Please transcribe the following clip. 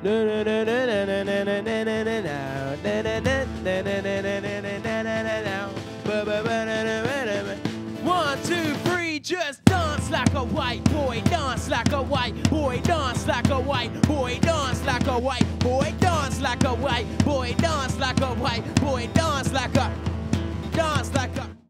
One, two, three, just dance like a white boy, dance like a white boy, dance like a white boy, dance like a white boy, dance like a white boy, dance like a white boy, dance like a